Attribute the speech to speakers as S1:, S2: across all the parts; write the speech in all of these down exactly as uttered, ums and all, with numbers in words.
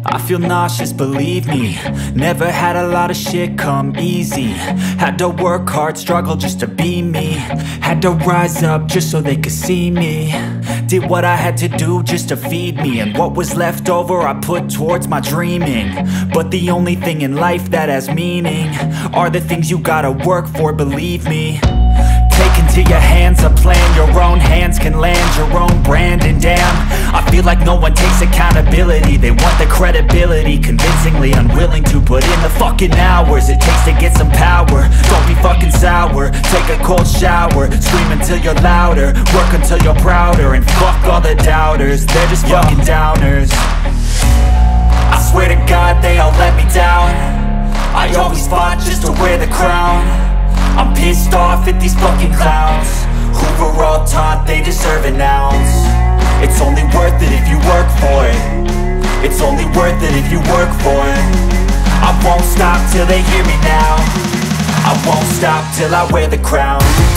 S1: I feel nauseous, believe me. Never had a lot of shit come easy. Had to work hard, struggle just to be me. Had to rise up just so they could see me. Did what I had to do just to feed me. And what was left over I put towards my dreaming. But the only thing in life that has meaning are the things you gotta work for, believe me. Take into your hands a plan. Your own hands can land your own brand. And damn, I feel like no one takes accountability. They want the credibility, convincingly unwilling to put in the fucking hours it takes to get some power. Don't be fucking sour, take a cold shower. Scream until you're louder, work until you're prouder. And fuck all the doubters, they're just Yo. fucking downers. I swear to God they all let me down. I always fought just to wear the crown. I'm pissed off at these fucking clowns who were all taught they deserve an ounce. It's only worth it if you work for it. It's only worth it if you work for it. I won't stop till they hear me now. I won't stop till I wear the crown.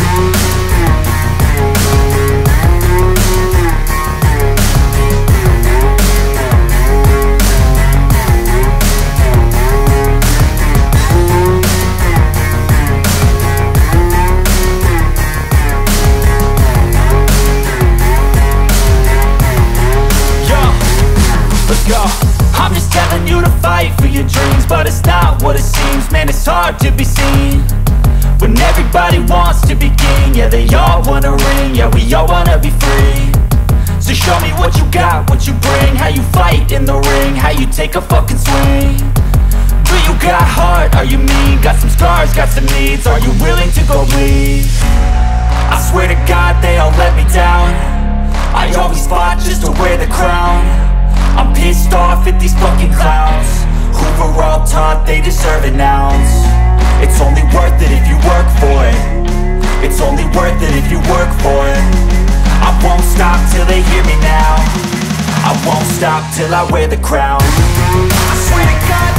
S1: I'm just telling you to fight for your dreams, but it's not what it seems. Man, it's hard to be seen when everybody wants to be king. Yeah, they all wanna ring, yeah, we all wanna be free. So show me what you got, what you bring, how you fight in the ring, how you take a fucking swing. Do you got heart, are you mean? Got some scars, got some needs, are you willing to go bleed? I swear to God they all let me down. I always fought just to wear the crown. I'm pissed off at these fucking clowns who were all taught they deserve an ounce. It's only worth it if you work for it. It's only worth it if you work for it. I won't stop till they hear me now. I won't stop till I wear the crown. I swear to God